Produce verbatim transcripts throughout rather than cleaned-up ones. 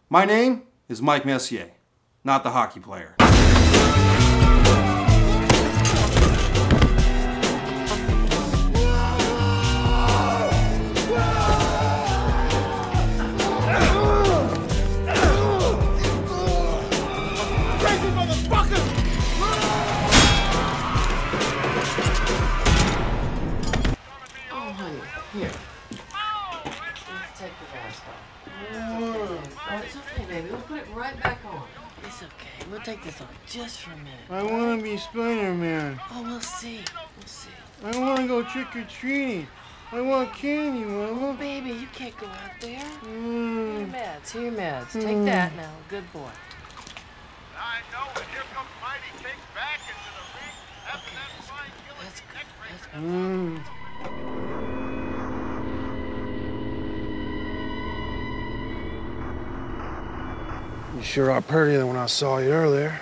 My name is Mike Messier, not the hockey player. Here. Let's take the mask off. Oh, it's okay, baby. We'll put it right back on. It's okay. We'll take this off just for a minute. I want to be Spider-Man. Oh, we'll see. We'll see. I want to go trick-or-treating. I want candy, Mama. Oh, baby, you can't go out there. Mm. Your meds. Here, your meds. Mm. Take that now. Good boy. I know it. Here comes Mighty King back into the ring. After Okay, that flying killing that's good. neck That's breaker. good. Mm. You sure are prettier than when I saw you earlier.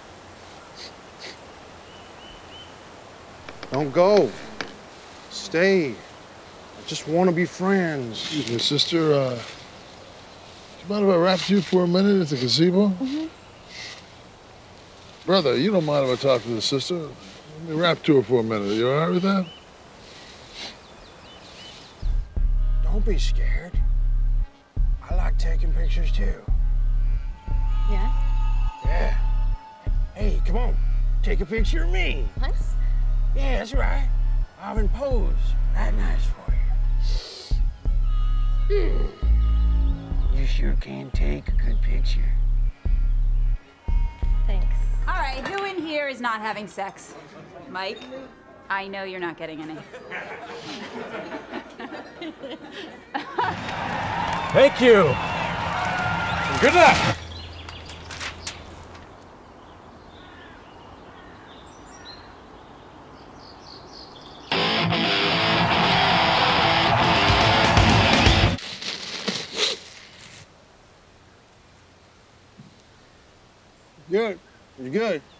Don't go. Stay. I just want to be friends. Excuse me, sister. Uh, do you mind if I wrap you for a minute at the gazebo? Mm-hmm. Brother, you don't mind if I talk to the sister? Let me rap to her for a minute. Are you all right with that? Don't be scared. I like taking pictures too. Yeah? Yeah. Hey, come on. Take a picture of me. Us? Yeah, that's right. I've been posed. That nice for you. Hmm. You sure can take a good picture. Thanks. All right, who in here is not having sex? Mike, I know you're not getting any. Thank you. And good luck. Good. You're good.